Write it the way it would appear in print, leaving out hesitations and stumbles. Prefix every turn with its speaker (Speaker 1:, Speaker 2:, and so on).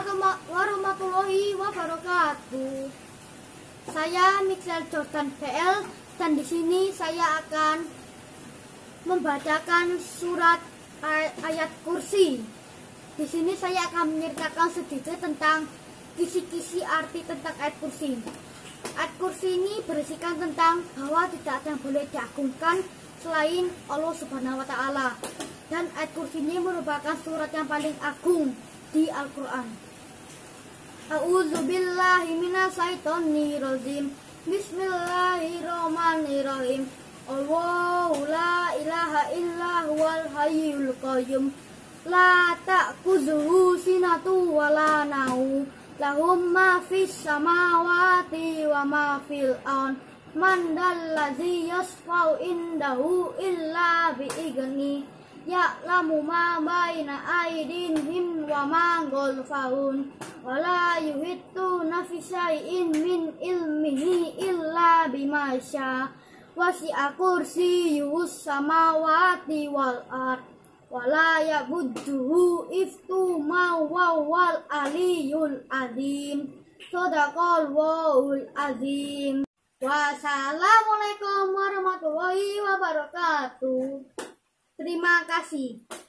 Speaker 1: warahmatullahi wabarakatuh. Saya Michelle Jordan PL dan di sini saya akan membacakan surat ayat kursi. Di sini saya akan menceritakan sedikit tentang kisi-kisi arti tentang ayat kursi. Ayat kursi ini berisikan tentang bahwa tidak ada yang boleh diagungkan selain Allah Subhanahu wa Ta'ala. Dan ayat kursi ini merupakan surat yang paling agung di Al-Quran. A'udzubillahi minasyaitonirrajim. Bismillahirrahmanirrahim. Allahu la ilaha illa huwal hayyul qayyum. La ta'khudhuhu sinatun wa la naum. Lahum ma fis samawati wa ma fil ardh. Man dallazi yashfa'u indahu illa bi'idznihi. Ya'lamu ma baina aydihim wa ma khalfahum wa la yuhittuna bi syai'in min ilmihi illa bima syaa. Wasi'a kursiyyuhus samawati wal ardh wa la ya'uduhu hifdhuhuma wa huwal aliyyul azim. Shadaqallahul azim. Wassalamualaikum warahmatullahi wabarakatuh. Terima kasih.